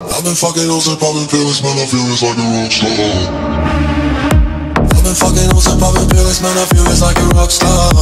I've been fucking hoes and popping pills, man, I feel it's like a rock star. I've been fucking hoes and popping pills, man, I feel it's like a rock star.